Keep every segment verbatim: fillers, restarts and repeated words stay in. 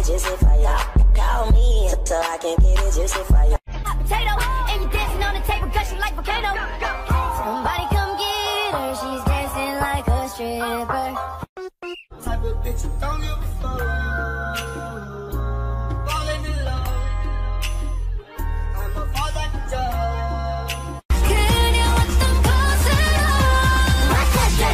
it juicy for you. Call me so I can get it juicy for you. Potato, and you dancing on the table, gushing like volcano. Somebody come get her, she's dancing like a stripper. Type of bitch you don't give a fuck. Falling in love. I'ma fall like a dog. Can you want them close enough? I touch that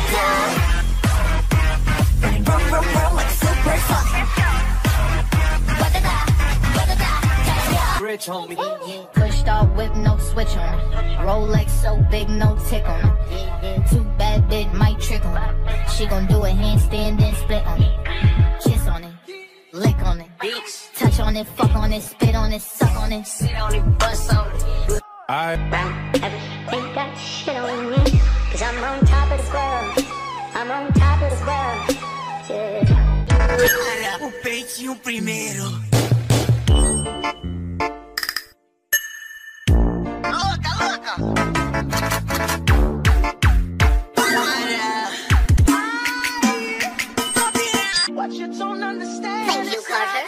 down. Running, run, run, run like super fun. Ba-da-da, ba-da-da, touch ya. Rich homie. Pushed off with no switch on it. Rolex so big, no tick on it. Too bad, bitch might trick on it. She gon' do a handstand and split on it. Kiss on it, lick on it, touch on it, fuck on it, spit on it, suck on it, sit on it, bust on it. I Ain't got shit on me, cause I'm on top of the world. I'm on top of the world, yeah. O peitinho primeiro. Louca, louca. What you don't understand. Thank you, Carter.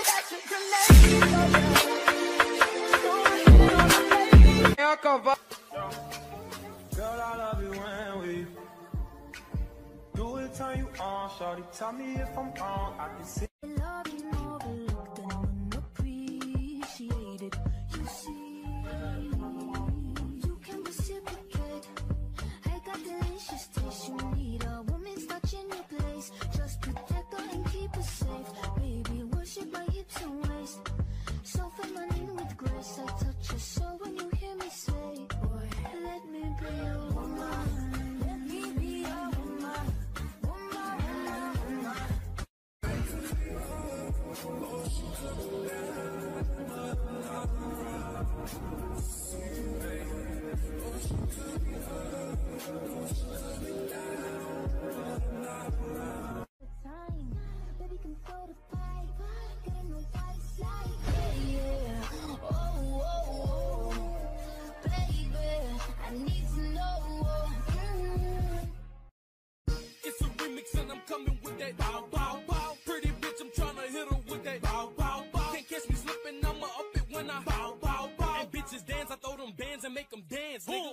Girl, I love you when we do it, turn you on, shorty. Tell me if I'm wrong, I can see. Love you overlooked and unappreciated. You see, you can reciprocate. I got delicious taste. You need a woman's touch in your place. Just protect her and keep her safe. Baby, worship my hips and waist. So feminine with grace. I touch your soul when you hear me say, boy, let me be your woman. Let me be your woman. Woman, woman, woman. Time, baby, can go to fight. Gotta know what it's like. Yeah, yeah. Oh, oh, oh. Baby, I need to know. Mm. It's a remix and I'm coming with that bow, bow, bow. Pretty bitch, I'm tryna hit her with that bow, bow, bow. Can't catch me slipping, I'ma up it when I bow, bow, bow. And bitches dance, I throw them bands and make them dance, nigga.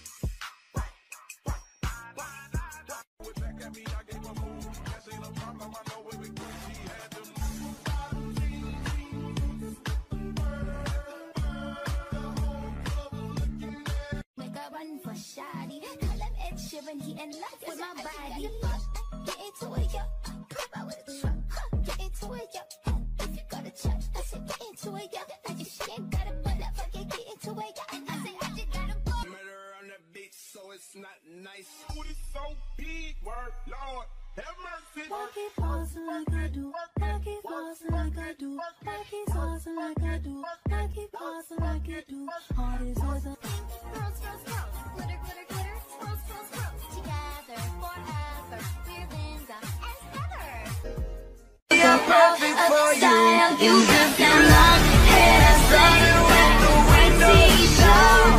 Make a run for shoddy. Call up Ed Sheeran, he in love with my body. Get into it, yo. Come out with a truck. Huh. Get into it, yo. If you go to church, I said get into it, yo. I just she ain't gotta pull up, okay, get into it, yo. And I said I just gotta go. Murder on the beat, so it's not nice. Booty so big, word, Lord, have mercy. Work it awesome like I do. Work it awesome like I do. Work it awesome like I do. Work it awesome like I do. Heart is awesome. Rose, rose, rose, glitter, glitter, glitter, rose, rose, rose. Together forever, we're Linda and Heather. I'm perfect for you. You just a long hair, started with the white t-shirt.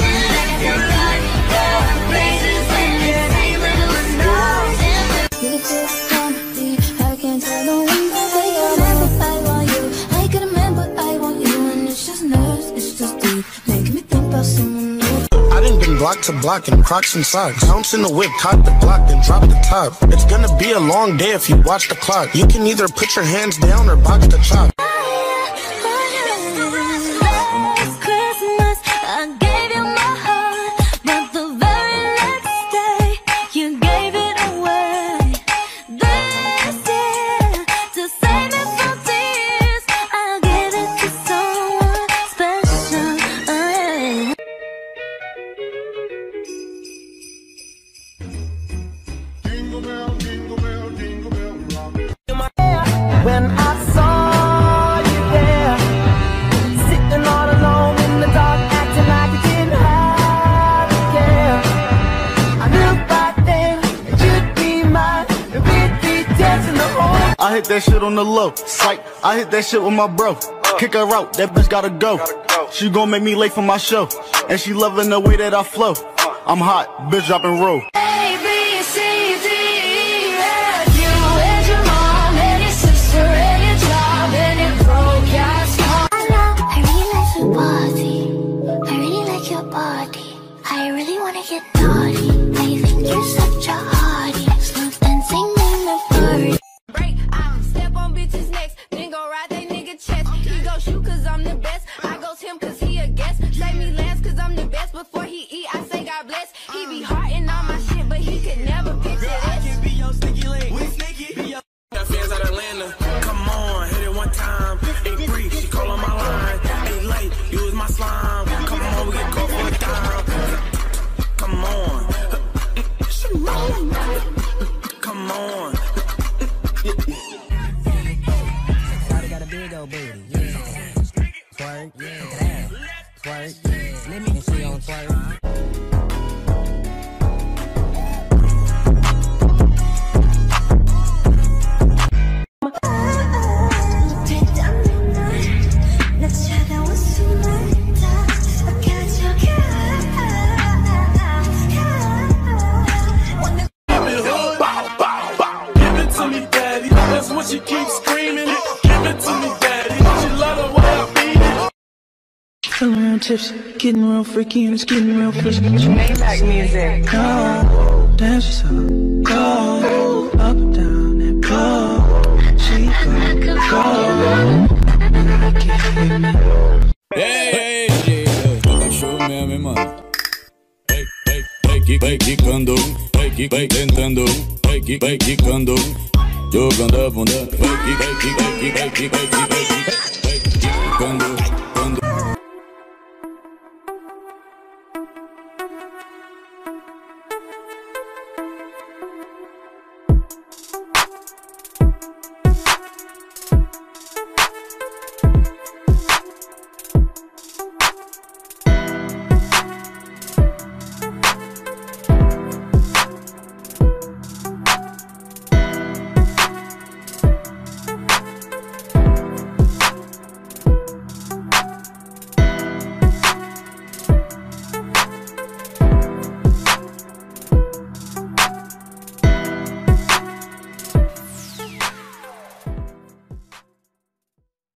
Places and it's a little snow. You're the fifth company. I can't tell no one that I remember I want you. I can remember I want you. And it's just nerves, it's just deep. Making me think about someone new. I done been block to block in Crocs and socks. Bounce in the whip, cock the block, then drop the top. It's gonna be a long day if you watch the clock. You can either put your hands down or box the chop. Last Christmas, I gave you my heart, but the very next day, you gave it away. This year, to save me from tears, I'll give it to someone special. Jingle bell, jingle bell, jingle bell rock. When I saw you there, sitting all alone in the dark, acting like you didn't have a care. I knew right then that you'd be mine, and we'd be dancing the whole. I hit that shit on the low, psych. I hit that shit with my bro. Kick her out, that bitch gotta go. She gon' make me late for my show, and she loving the way that I flow. I'm hot, bitch dropping roll. A, B, C, D, E, F, you and your mom and your sister and your job and your broke going on? Shawty got a big old booty, yeah. Twerk, yeah. Twerk, yeah. Let me and she on twerk. She keeps screaming, give it to me, daddy. She love the way I beat it. Feeling real tipsy, getting real freaky, and it's getting real fishy. Maybach music. Go, dance yourself. Go, up and down that pole. She go, go. Hey, hey, hey, tá cachorro mesmo, hein, mano? Hey, hey, hey, que vai quicando, vai que vai tentando, vai que vai quicando. Jogando a bunda, vai que vai que vai que vai que vai que vai que vai quicando.